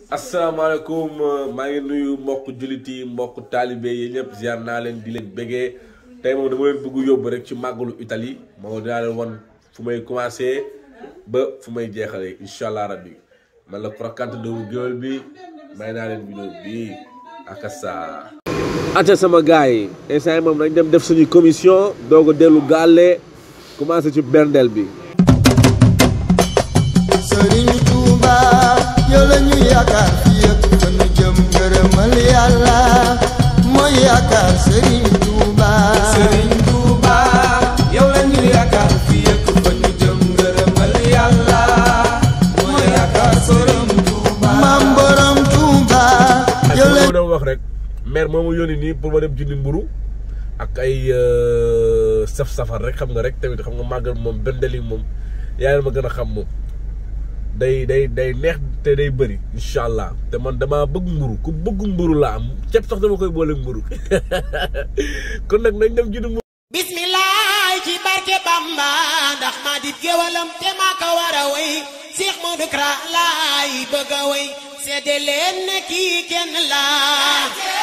asalaamaaleykum maa ngi nuyu mbokk jullit yi mbokk taalibe yi ñëpp ziar naa leen di leen bëggee tey moom dama leen bëgg yóbbu rek ci màggalu Italie moo dinaa leen wan fu may commencé ba fu may jeexalee incha allah rabbi man la Croquante doomu géwél bi may naa leen vidéo bi ak saa. ate sama gars yi instant moom dañ dem def suñu commission doog a dellu gàlle commencé ci berndel bi. Sëriñ Tuuba yow la ñu yaakaar fii ak fa nu jëm ngërëmal yàlla mooy yaakaar Sëriñ Tuuba. Sëriñ Tuuba yow la ñu yaakaar fii ak fa nu jëm ngërëmal yàlla mooy yaakaar Sëriñ Tuuba. Maam Borom Tuuba yow la doon wax rek maire moomu yónni nii pour ma dem jëndi mburu ak ay saf-safar rek xam nga rek tamit xam nga màggal moom bendeli moom yaa ma gën a xam moom day neex te day bëri incha allah te man dama bëgg mburu ku bëgg mburu la am ceeb sax dama koy boole mburu kon nag nañ dem jënd mburu. bismillah ci barke Bamba ndax ma di géwalam te maa ko war a way Cheikh Modou Kara laay bëgg a way seede leen ne kii kenn laa.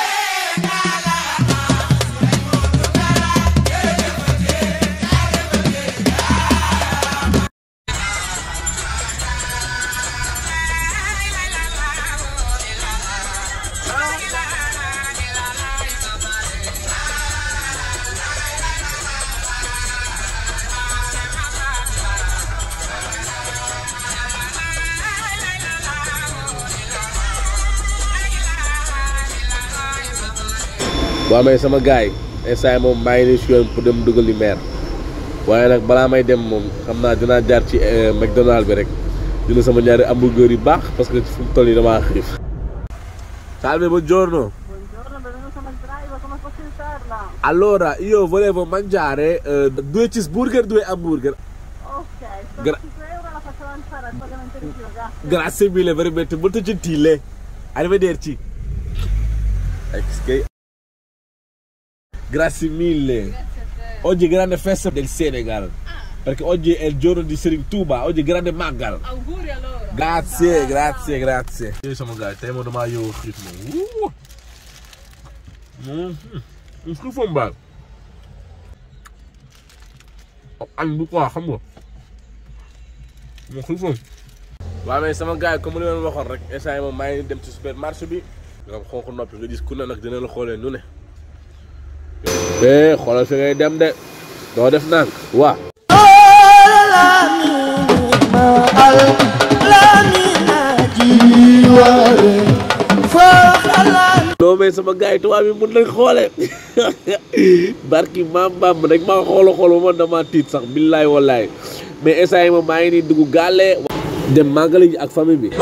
waaw mais sama gars yi instant moom maa ngi nii si yoon pour dem dugal li maire waaye nag balaa may dem moom xam naa dinaa jaar ci McDonald bi rek dina sama ñaari hamburger yu baax parce que fu mu toll nii damaa xiif. Salve, buongiorno. Buongiorno, benvenuto sono il driver, come posso aiutarla? Allora, io volevo mangiare 2 cheeseburger, 2 hamburger. Ok, per 5 euro la faccio avanzare al pagamento di più, grazie. Grazie mille, veramente molto gentile. Arrivederci. Grazie mille. Oggi è grande festa del Senegal. Perché oggi è il giorno di Serigne Touba, oggi è grande Magal. Auguri allora. Grazie, grazie, grazie. Io sono gars, tey moom damaa yow xiif moom. Xiifoon baal. añ bu quoi xam nga. mu xiifoon. waaw mais sama gars yi comme li leen waxoon rek instant moom maa ngi dem ci supermarché bi. nga xam xonk noppi nga gis ku ne nag dina la xoolee nu ne. xoolal fi ngay dem de doo def nànk waa. non mais sama gars yi tubaab yi mun nañ xoole barki maam Bamba rek maa xool ba man dama tiit sax billaay wallaay mais instant yi moom maa ngi nii dugg gàlle dem màggali ji ak famille bi.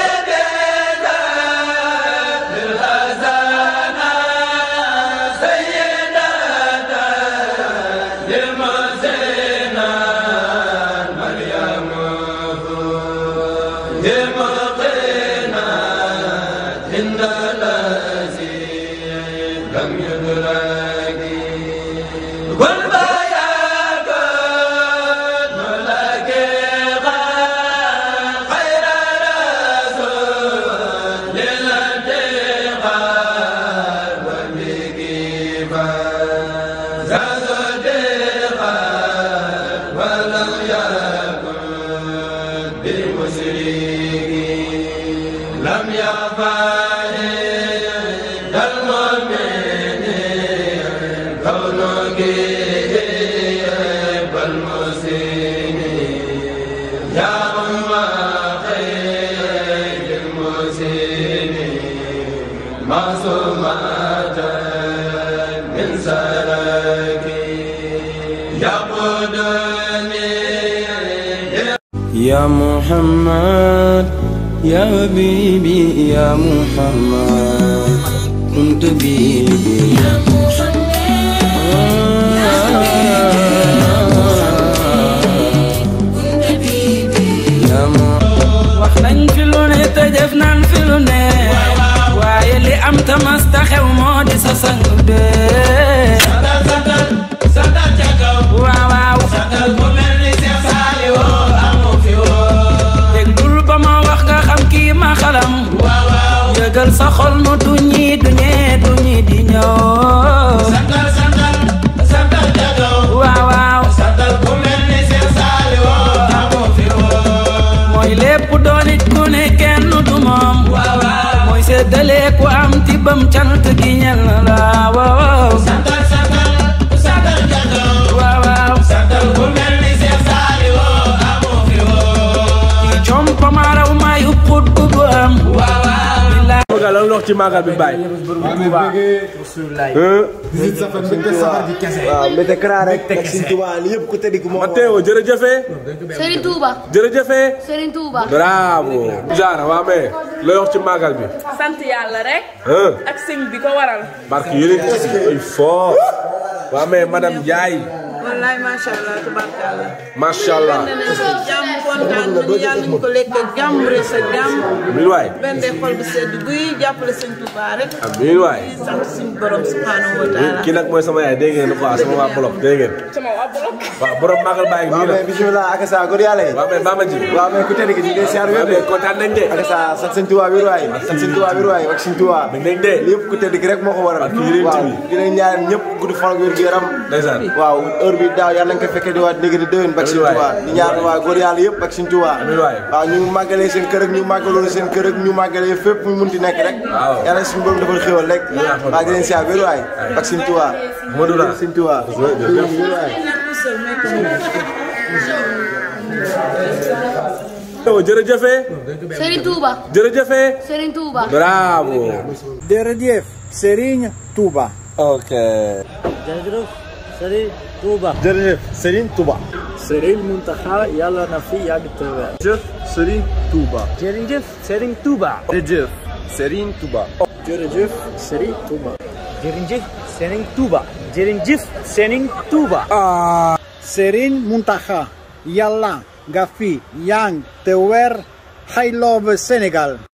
يا محمد يا حبيبي يا محمد كنت بيبي يا محمد كنت بيبي يا محمد وخلن فيلوني تجفنا فيلوني وايلي ام تمستخو مودي سسنغدي سدل جاكو واو سدل بوملني سيسالي و امو فيو دغدول بما واخ nga xam ki ma xalam sa xol nu du ñi du ñi di ñëw santal santal santal jagaw waaw waaw santal ku mel ni Seex Saaliw amoo fi woon mooy lépp doonit ku ne kenn du moom waaw waaw mooy séddale ku am tibam cant gi ñel la waaw santal santal santal jagaw waaw waaw santal ku mel ni Seex Saaliw amoo fi woon compa maaraw maayu xut bu am waaw waaw Magal lan wax ci magal bi Baye. visite safar mbégte safar gi kese. waaw mbégte kara rek. teg Sëriñ Touba li yëpp ku tëddi moo. Matteo jërëjëf. Serigne Touba. jërëjëf. Serigne Touba. bravo. Jaara waa mais looy wax ci magal bi. sant yàlla rek. ak sëñ bi ko waral. barke yéen ay fort. waa mais madame Ndiaye. wallaay macha allah tubarkalla. macha allah. jàmm kontaan nañu yàlla ñu ko lekk ak jàmm rees ak jàmm. amiin waay. benn de xol bu sedd buy jàppale sëñ Touba rek. amiin waay. di sant suñu borom subhanahu wa taala. kii nag mooy sama yaay dégg ngeen quoi sama waa bloc dégg ngeen. sama waa bloc. waaw borom magal bàyyi nii la. waaw mais bisimilah ak sa góor yàlla yi. waaw mais Bamba ji. waaw mais ku tëddi gi ñu ngi siyaar wér de. kontaan nañ de. ak sa sant Sëriñ Touba wér waay. sant Sëriñ Touba wér waay ak Sëriñ Touba. dégg nañ de. li yëpp ku tëddi gi rek moo ko waral. waaw dinañ ñaan ñëpp gudd fan ak wér gu yaram. ndeysaan. waaw heure bi daaw yàlla nañ ko fekkee di waat léegi di déwén bak Sëriñ Touba di ñaan waa góor yàlla yëpp bak Sëriñ Touba. waaw ñu màggalee seen kër ak ñu màggaloon seen kër ak ñu màggalee fépp mu munti nekk rek. yàlla suñu borom defal xéwal rek. waaw di leen siyaar wér waay bak Sëriñ Touba. Modou la Sëriñ Touba. jërëjëf. Serigne Touba. jërëjëf. Serigne Touba. bravo. jërëjëf Serigne Touba. ok. jërëjëf Serigne Touba. jërëjëf Serigne Touba. Serigne Mountakha yàlla na fi yàgg te wér. jërëjëf Serigne Touba. jërëjëf Serigne Touba. jërëjëf Serigne Touba. jërëjëf Serigne Touba. jërëjëf Serigne Touba. jërëjëf Serigne Touba. Serigne Mountakha yàlla nga fi yàgg te wér. I love Sénégal.